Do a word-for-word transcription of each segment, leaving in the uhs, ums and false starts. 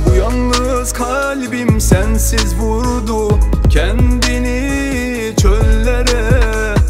Bu yalnız kalbim sensiz vurdu kendini çöllere.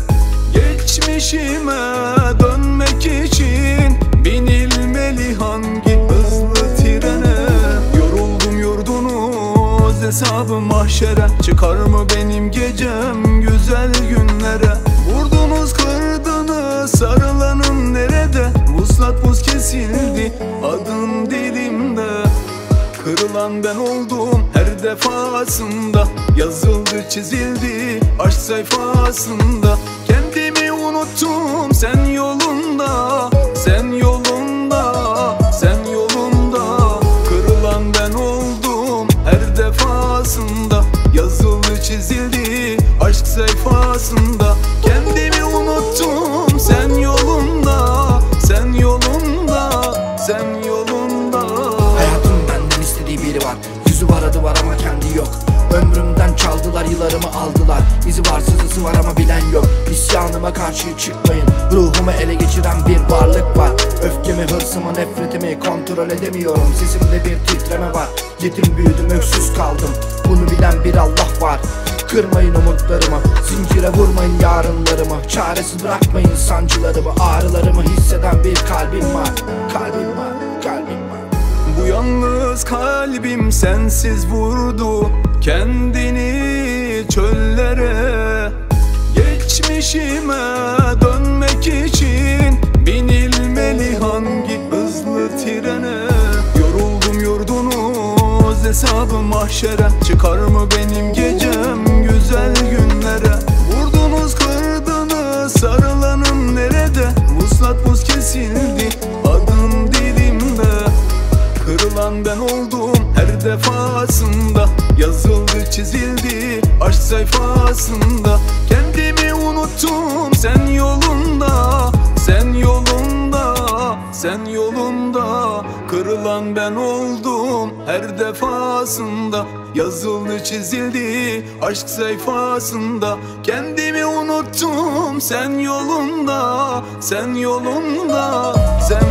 Geçmişime dönmek için binilmeli hangi hızlı trene? Yoruldum yurdunuz hesabı mahşere. Çıkar mı benim gecem güzel günlere? Vurdunuz kırdınız sarılanım nerede? Vuslat buz kesildi adım dilimde. Kırılan ben oldum her defasında. Yazıldı çizildi aşk sayfasında. Kendimi unuttum sen yolunda, sen yolunda, sen yolunda. Kırılan ben oldum her defasında. Yazıldı çizildi aşk sayfasında. Kendimi unuttum sen yolunda, sen yolunda, sen yolunda. Hayatım benden istediği biri var. Yüzü var adı var ama kendi yok. Ömrümden çaldılar yıllarımı aldılar. İzi var sızısı var ama bilen yok. İsyanıma karşı çıkmayın. Ruhumu ele geçiren bir varlık var. Öfkemi, hırsımı, nefretimi kontrol edemiyorum. Sesimde bir titreme var. Yetim büyüdüm öksüz kaldım. Bunu bilen bir Allah var. Kırmayın umutlarımı, zincire vurmayın yarınlarımı. Çaresiz bırakmayın sancılarımı, ağrılarımı hisseden bir kalbim var. Kalbim var, kalbim var. Bu yalnız kalbim sensiz vurdu kendini çöllere. Geçmişime dönmek için binilmeli hangi hızlı trene? Yoruldum yurdunuz hesabı mahşere. Çıkar mı benim gecem güzel günlere? Vurdunuz kırdınız sarılanım nerede? Vuslat buz kesildi adım dilimde. Kırılan ben oldum her defasında. Yazıldı çizildi aşk sayfasında. Kendimi unuttum sen yolunda, sen yolunda, sen yolunda. Kırılan ben oldum her defasında. Yazıldı çizildi aşk sayfasında. Kendimi unuttum sen yolunda, sen yolunda, sen